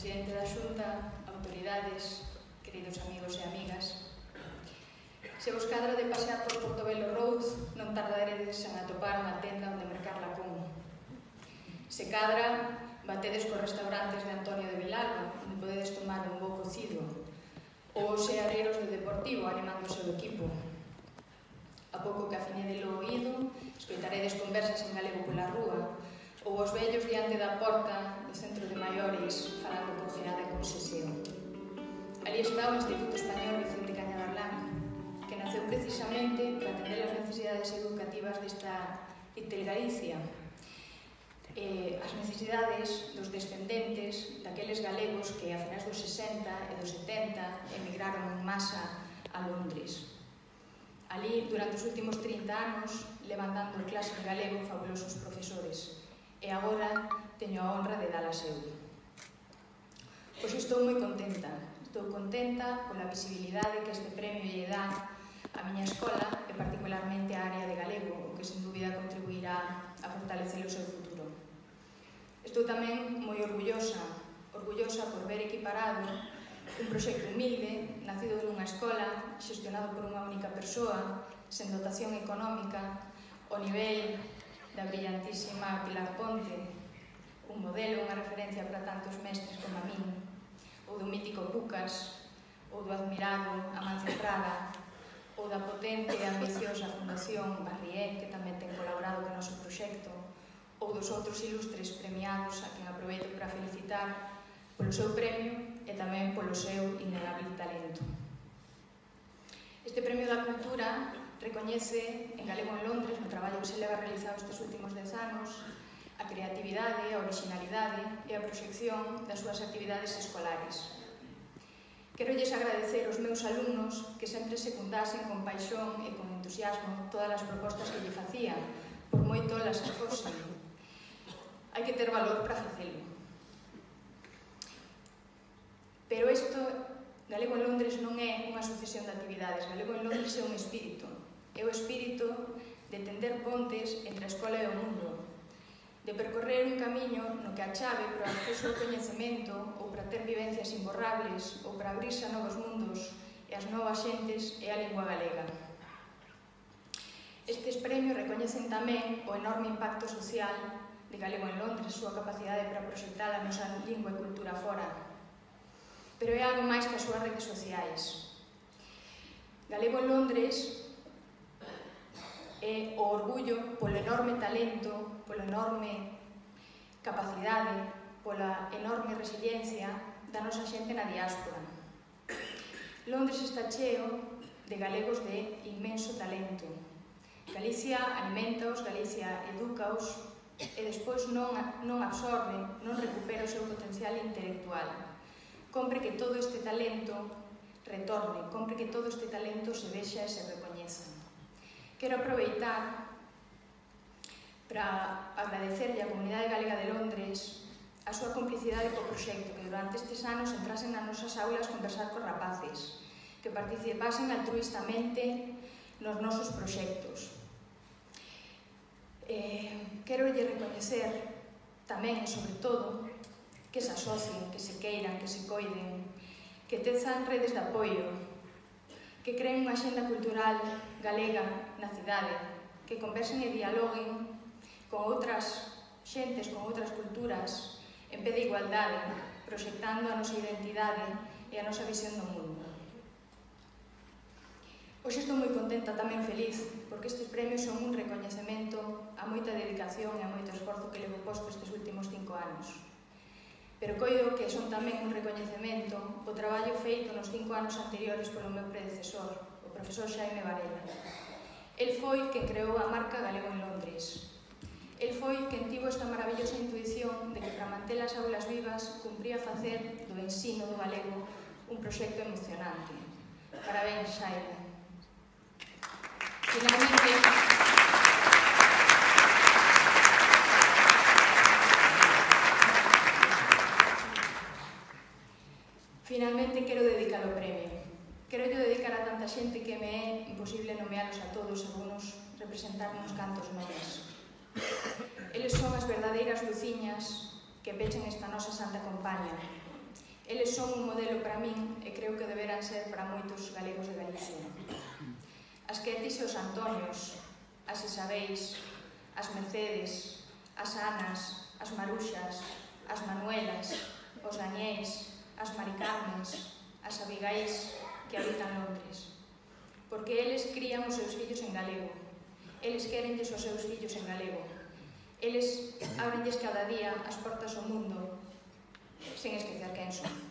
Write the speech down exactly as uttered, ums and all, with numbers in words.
Presidente da Xunta, autoridades, queridos amigos e amigas, se vos cadra de pasear por Portobelo Road, non tardaredes en atopar unha tenda onde mercar lacón. Se cadra, batedes cos restaurantes de Antonio de Vilalba, onde podedes tomar un bo cocido, ou os seareiros do Deportivo animando o seu equipo. A pouco que afinede o oído, escoitaredes conversas en galego pola rúa, ou os vellos diante da porta do centro de maiores falando con geada e con seseo. Ali está o Instituto Español Vicente Cañada Blanca, que naceu precisamente para atender as necesidades educativas desta Itel Galicia, eh, as necesidades dos descendentes daqueles galegos que a finais dos sesenta e dos setenta emigraron en masa a Londres. Ali, durante os últimos trinta anos, levan dando clase de galego fabulosos profesores, e agora teño a honra de dalas eu. Pois estou moi contenta. Estou contenta pola visibilidade que este premio lle dá a miña escola e particularmente a área de galego, o que sin dúbida contribuirá a fortalecer o seu futuro. Estou tamén moi orgullosa, orgullosa por ver equiparado un proxecto humilde, nacido nunha escola, xestionado por unha única persoa, sen dotación económica, ao nivel da brillantísima Pilar Ponte, un modelo, unha referencia para tantos mestres como a min, ou do mítico Pucas, ou do admirado Amancio Prada, ou da potente e ambiciosa Fundación Barrié, que tamén ten colaborado con o noso proxecto, ou dos outros ilustres premiados a quen aproveito para felicitar polo seu premio e tamén polo seu innegable talento. Este Premio da Cultura recoñece en galego en Londres, no traballo que se leva realizado estes últimos dez anos, a creatividade, a originalidade e a proxección das súas actividades escolares. Quero lles agradecer aos meus alumnos que sempre secundasen con paixón e con entusiasmo todas as propostas que lle facía, por moi tolas que fosen. Hai que ter valor para facelo. Pero isto, Galego en Londres non é unha sucesión de actividades, Galego en Londres é un espírito. É o espírito de tender pontes entre a escola e o mundo, de percorrer un camiño no que a chave para o acceso ao coñecemento ou para ter vivencias imborrables ou para abrirse a novos mundos e as novas xentes é a lingua galega. Estes premios recoñecen tamén o enorme impacto social de Galego en Londres, a súa capacidade para proxectar a nosa lingua e cultura fora. Pero é algo máis que as súas redes sociais. Galego en Londres é o orgullo polo enorme talento, pola enorme capacidade, pola enorme resiliencia da nosa xente na diáspora. Londres está cheo de galegos de inmenso talento. Galicia alimentaos, Galicia educaos e despois non, non absorbe, non recupera o seu potencial intelectual. Compre que todo este talento retorne, compre que todo este talento se vexa e se recoñeza. Quero aproveitar para agradecerlle á Comunidade Galega de Londres a súa complicidade co proxecto, que durante estes anos entrasen nas nosas aulas conversar cos rapaces, que participasen altruistamente nos nosos proxectos. Eh, quero lle recoñecer tamén e sobre todo que se asocien, que se queiran, que se coiden, que tezan redes de apoio, que creen unha xenda cultural galega na cidade, que conversen e dialoguen con outras xentes, con outras culturas, en pé de igualdade, proxectando a nosa identidade e a nosa visión do mundo. Hoxe estou moi contenta, tamén feliz, porque estes premios son un recoñecemento a moita dedicación e a moito esforzo que levo posto estes últimos cinco anos. Pero coido que son tamén un recoñecemento o traballo feito nos cinco anos anteriores polo meu predecesor, o profesor Xaime Varela. El foi quen creou a marca Galego en Londres. El foi quen tivo esta maravillosa intuición de que para manter as aulas vivas cumpría facer do ensino do galego un proxecto emocionante. Parabéns, Xaime. Finalmente, Finalmente, quero dedicar o premio. Quero yo dedicar a tanta xente que me é imposible nomealos a todos, algunos representar uns cantos nomes. Eles son as verdadeiras luciñas que pechen esta nosa santa compaña. Eles son un modelo para min e creo que deberán ser para moitos galegos de Galicia. As Ketis e os Antonios, as Isabéis, as Mercedes, as Anas, as Maruxas, as Manuelas, os Dañéis, as Maricarmes, as Abigaís que habitan Londres. Porque eles crían os seus fillos en galego. Eles querenlles os seus fillos en galego. Eles abrenlles cada día as portas ao mundo, sen esquecer quen son.